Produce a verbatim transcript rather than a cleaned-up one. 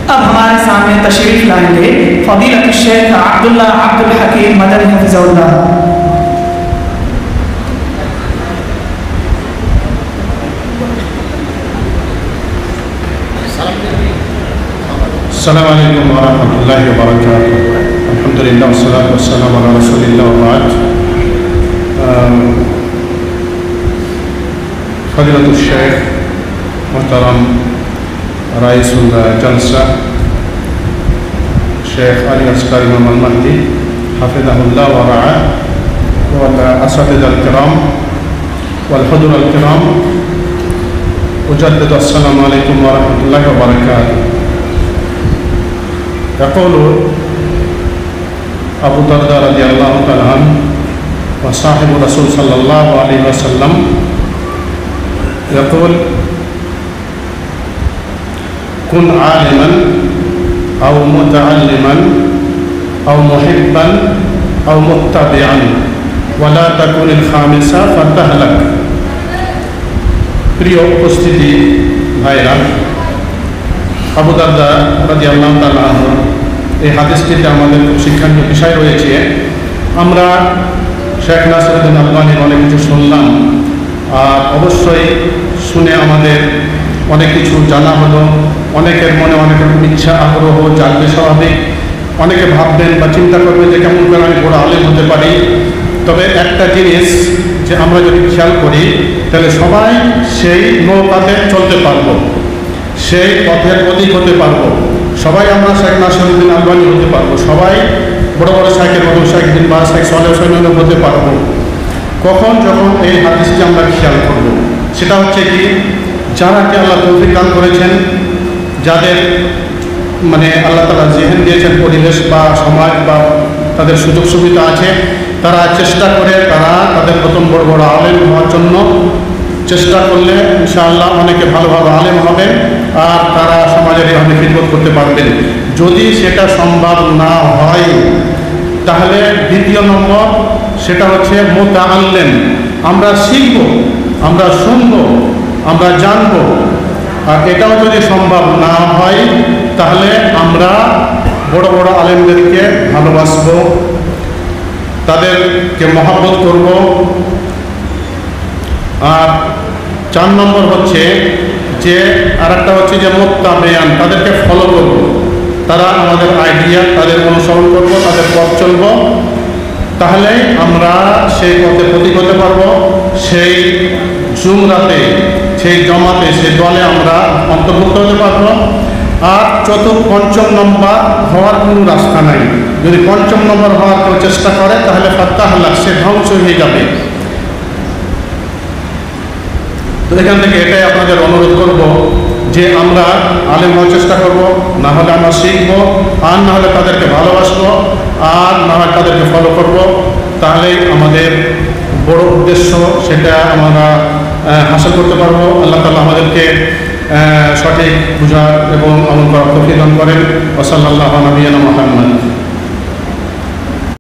अब हमारे सामने तशरीफ लाएंगे फजीलत शेख अब्दुल्ला अब्दुल हकीम मदनी हफिज़हुल्लाह। अस्सलामु अलैकुम व रहमतुल्लाहि व बरकातुहू। अल्हम्दुलिल्लाह वस्सलातु वस्सलामु अला रसूलिल्लाह व बाद। फजीलतुल शेख मोहतरम रईसुल जलसा शेख अली अस्गर इमाम अल महदी हफिज़हुल्लाह व रआ वल असतिज़ाल किराम वल हुज़ूर अल किराम, उजद्दिदु अस्सलामु अलैकुम व रहमतुल्लाहि व बरकातुहू। يقول أبو الدرداء رضي الله تعالى عنه وصاحب الرسول صلى الله عليه وسلم يقول: كن عالما أو متعلما أو محبا أو متبعا ولا تكن الخامسة فتهلك। প্রিয় উপস্থিতি ভাইরা, আবু দারদা রাদিয়াল্লাহু তাআলা আনহু এই হাদিসটিতে আমাদের খুব শিক্ষণীয় বিষয় রয়েছে। আমরা শেখ নাসিরউদ্দিন আলবানীর অনেক কিছু শুনলাম, আর অবশ্যই শুনে আমাদের অনেক কিছু জানা হলো। অনেকের মনে অনেক রকম ইচ্ছা আগ্রহ জাগবে স্বাভাবিক। অনেকে ভাববেন বা চিন্তা করবেন যে কেমন করে আমি বড় আলেম হতে পারি। তবে একটা জিনিস যে আমরা যদি খেয়াল করি তাহলে সবাই সেই নৌকাতে চলতে পারবো, সেই পথের প্রতীক হতে পারবো। সবাই আমরা শেখ নাসিরউদ্দিন আলবানী হতে পারবো, সবাই বড় বড় শাইখের মতো শেখ বিন বাজ, শেখ সালেহ হোসেন হতে পারবো। কখন? যখন এই হাদিসটি আমরা খেয়াল করব। সেটা হচ্ছে কি, যারাকে আল্লাহ তৌফিক দান করেছেন, যাদের মানে আল্লাহ তাআলা জেহেন দিয়েছেন, পরিবেশ বা সমাজ বা তাদের সুযোগ সুবিধা আছে, তারা চেষ্টা করে তারা তাদের প্রথম বড় বড় আলেম হওয়ার জন্য চেষ্টা করলে ইনশাআল্লাহ অনেকে ভালো ভালো আলেম হবেন আর তারা সমাজের এভাবে খিদমত করতে পারবেন। যদি সেটা সম্ভব না হয় তাহলে দ্বিতীয় নম্বর সেটা হচ্ছে মুতাআল্লিম, আমরা শিখব, আমরা শুনব, আমরা জানব। আর এটাও যদি সম্ভব না হয় তাহলে আমরা বড় বড় আলেমদেরকে ভালোবাসব, তাদেরকে মহব্বত করব। আর চার নম্বর হচ্ছে যে আর একটা হচ্ছে যে মুত্তাবিআন, তাদেরকে ফলো করব, তারা আমাদের আইডিয়া তাদের অনুসরণ করব, তাদের পথ চলব। তাহলেই আমরা সেই পথে প্রতীক হতে পারবো, সেই জুমরাতে, সেই জমাতে, সেই দলে আমরা অন্তর্ভুক্ত হতে পারবো। আর চতুর্থ পঞ্চম নম্বর হওয়ার কোনো রাস্তা নাই। যদি পঞ্চম নম্বর হওয়ার কেউ চেষ্টা করে তাহলে ফাত্তাহাল্লাক, সে ধ্বংস হয়ে যাবে। তো এখান থেকে এটাই আপনাদের অনুরোধ করব যে আমরা আলেম হওয়ার চেষ্টা করব, না হলে আমরা শিখবো, আর না হলে তাদেরকে ভালোবাসবো, আর না হলে তাদেরকে ফলো করব। তাহলেই আমাদের বড় উদ্দেশ্য সেটা আমরা হাসিল করতে পারবো। আল্লাহ তাআলা আমাদেরকে সঠিক বুঝার এবং আমল করার তৌফিক দান করেন। ওয়া সাল্লাল্লাহু আলা নবিয়িনা মুহাম্মদ।